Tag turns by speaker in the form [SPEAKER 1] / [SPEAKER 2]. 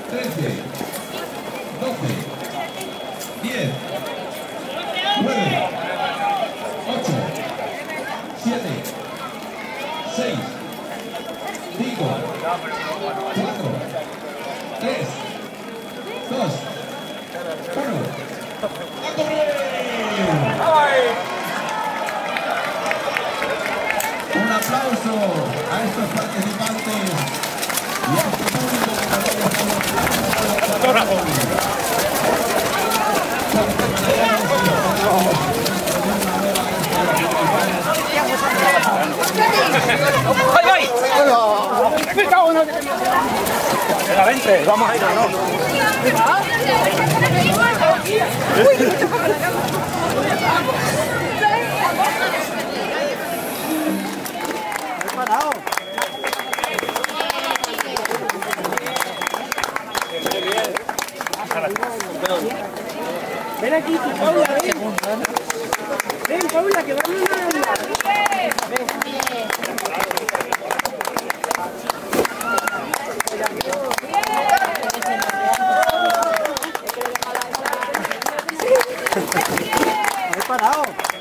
[SPEAKER 1] 13, 12, 10, 9, 8, 7, 6, 5, 4, 3, 2, 1. ¡A correr! Un aplauso a estos participantes y a este público
[SPEAKER 2] Vente, vamos a ir, ¿no?
[SPEAKER 3] Ven aquí, Paula, ven. Ven, Paula, que vamos a andar. Ven. Parado.